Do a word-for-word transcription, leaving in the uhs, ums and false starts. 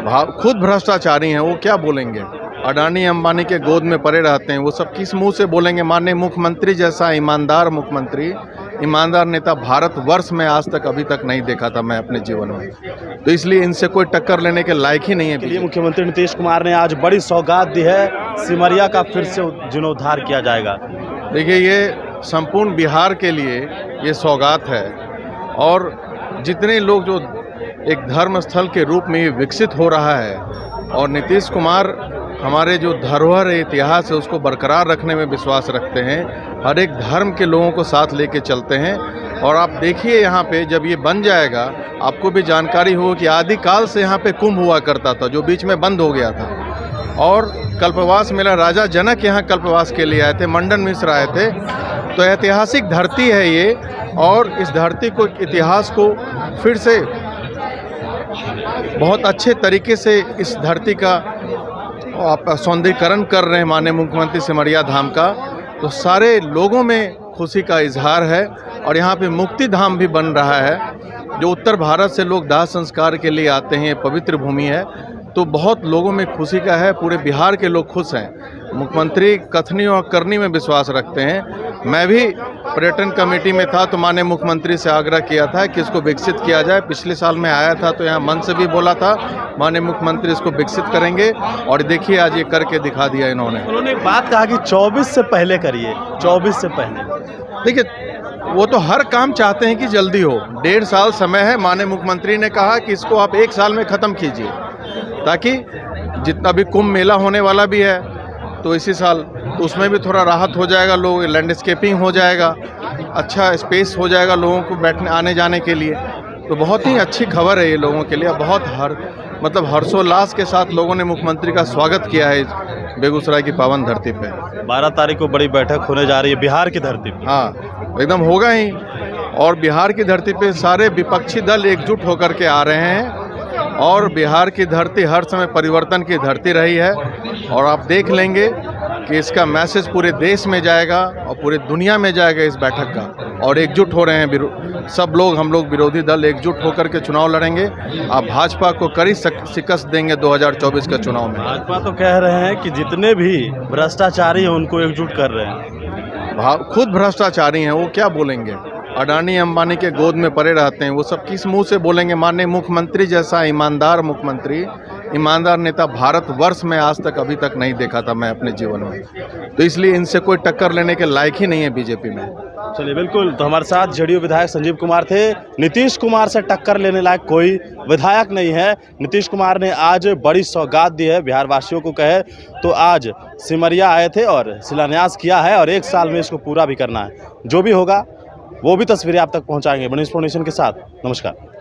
भाव खुद भ्रष्टाचारी हैं, वो क्या बोलेंगे। अडानी अंबानी के गोद में पड़े रहते हैं, वो सब किस मुंह से बोलेंगे। माननीय मुख्यमंत्री जैसा ईमानदार मुख्यमंत्री, ईमानदार नेता भारत वर्ष में आज तक अभी तक नहीं देखा था मैं अपने जीवन में, तो इसलिए इनसे कोई टक्कर लेने के लायक ही नहीं है। लिए मुख्यमंत्री नीतीश कुमार ने आज बड़ी सौगात दी है, सिमरिया का फिर से जीर्णोद्धार किया जाएगा। देखिए, ये संपूर्ण बिहार के लिए ये सौगात है, और जितने लोग जो एक धर्म स्थल के रूप में ये विकसित हो रहा है, और नीतीश कुमार हमारे जो धरोहर है, इतिहास है, उसको बरकरार रखने में विश्वास रखते हैं। हर एक धर्म के लोगों को साथ लेके चलते हैं। और आप देखिए यहाँ पे जब ये बन जाएगा, आपको भी जानकारी हो कि आदिकाल से यहाँ पे कुंभ हुआ करता था, जो बीच में बंद हो गया था। और कल्पवास मेला, राजा जनक यहाँ कल्पवास के लिए आए थे, मंडन मिश्र आए थे। तो ऐतिहासिक धरती है ये, और इस धरती को, इतिहास को फिर से बहुत अच्छे तरीके से इस धरती का आप सौंदर्यीकरण कर रहे हैं माननीय मुख्यमंत्री सिमरिया धाम का। तो सारे लोगों में खुशी का इजहार है। और यहाँ पे मुक्ति धाम भी बन रहा है, जो उत्तर भारत से लोग दाह संस्कार के लिए आते हैं, पवित्र भूमि है। तो बहुत लोगों में खुशी का है, पूरे बिहार के लोग खुश हैं। मुख्यमंत्री कथनी और करनी में विश्वास रखते हैं। मैं भी पर्यटन कमेटी में था, तो माननीय मुख्यमंत्री से आग्रह किया था कि इसको विकसित किया जाए। पिछले साल मैं आया था तो यहाँ मन से भी बोला था माननीय मुख्यमंत्री इसको विकसित करेंगे, और देखिए आज ये करके दिखा दिया इन्होंने। उन्होंने एक बात कहा कि चौबीस से पहले करिए, चौबीस से पहले। देखिए, वो तो हर काम चाहते हैं कि जल्दी हो। डेढ़ साल समय है, माननीय मुख्यमंत्री ने कहा कि इसको आप एक साल में ख़त्म कीजिए, ताकि जितना भी कुंभ मेला होने वाला भी है तो इसी साल, तो उसमें भी थोड़ा राहत हो जाएगा, लोग लैंडस्केपिंग हो जाएगा, अच्छा स्पेस हो जाएगा लोगों को बैठने आने जाने के लिए। तो बहुत ही अच्छी खबर है ये लोगों के लिए। बहुत हर मतलब हर्षोल्लास के साथ लोगों ने मुख्यमंत्री का स्वागत किया है बेगूसराय की पावन धरती पे। बारह तारीख को बड़ी बैठक होने जा रही है बिहार की धरती पे। हाँ, एकदम होगा ही। और बिहार की धरती पे सारे विपक्षी दल एकजुट होकर के आ रहे हैं, और बिहार की धरती हर समय परिवर्तन की धरती रही है। और आप देख लेंगे कि इसका मैसेज पूरे देश में जाएगा और पूरे दुनिया में जाएगा इस बैठक का। और एकजुट हो रहे हैं सब लोग, हम लोग विरोधी दल एकजुट होकर के चुनाव लड़ेंगे। आप भाजपा को कड़ी शिकस्त देंगे दो हज़ार चौबीस के चुनाव में। भाजपा तो कह रहे हैं कि जितने भी भ्रष्टाचारी हैं उनको एकजुट कर रहे हैं। भाव खुद भ्रष्टाचारी हैं, वो क्या बोलेंगे। अडानी अंबानी के गोद में पड़े रहते हैं, वो सब किस मुंह से बोलेंगे। माननीय मुख्यमंत्री जैसा ईमानदार मुख्यमंत्री, ईमानदार नेता भारत वर्ष में आज तक अभी तक नहीं देखा था मैं अपने जीवन में, तो इसलिए इनसे कोई टक्कर लेने के लायक ही नहीं है बीजेपी में। चलिए, बिल्कुल। तो हमारे साथ जेडीयू विधायक संजीव कुमार थे। नीतीश कुमार से टक्कर लेने लायक कोई विधायक नहीं है। नीतीश कुमार ने आज बड़ी सौगात दी है बिहार वासियों को। कहे तो आज सिमरिया आए थे और शिलान्यास किया है, और एक साल में इसको पूरा भी करना है। जो भी होगा वो भी तस्वीरें आप तक पहुंचाएंगे। बनी इंफॉर्मेशन के साथ, नमस्कार।